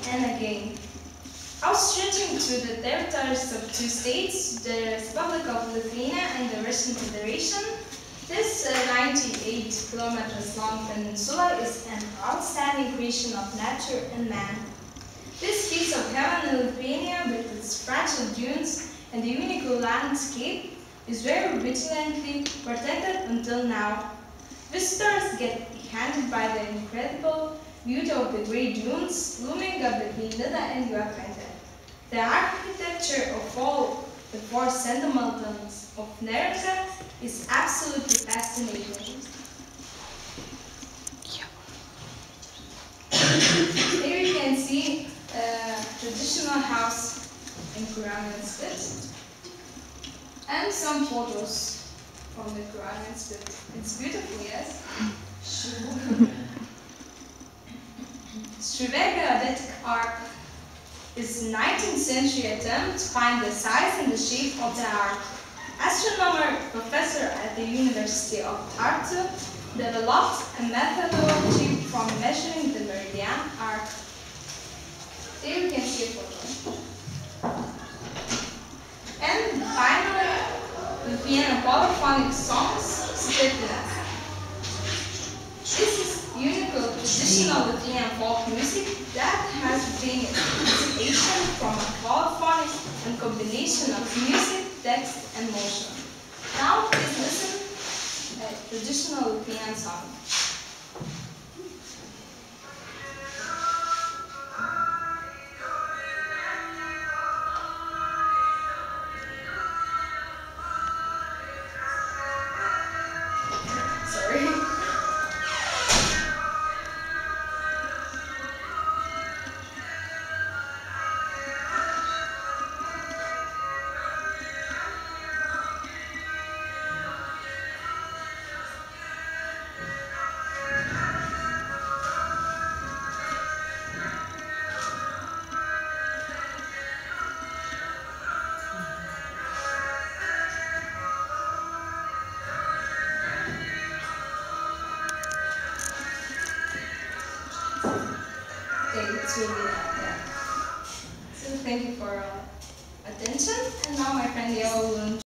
and again. Outstretching to the territories of two states, the Republic of Lithuania and the Russian Federation, this 98 kilometers long peninsula is an outstanding creation of nature and man. This piece of heaven in Lithuania, with its fragile dunes and the unique landscape, is very vigilantly protected until now. Visitors get handed by the incredible beauty of the great dunes looming up between Nida and Juodkrantė. The architecture of all the four sentimentals of Neretva is absolutely fascinating. Here you can see a traditional house in Kurgan Spit and some photos from the Kurgan Spit. It's beautiful, yes? Strivega Adetic Ark is a 19th century attempt to find the size and the shape of the ark. Astronomer professor at the University of Tartu developed a methodology for measuring the meridian arc. Here you can see a photo. And finally, Lithuanian polyphonic songs, Stirtinas. This is unique traditional Lithuanian folk music that has been inspiration from a polyphonic and combination of music, text, and motion. Now please listen to a traditional Lithuanian song. It's really that. So thank you for attention, and now my friend Leo will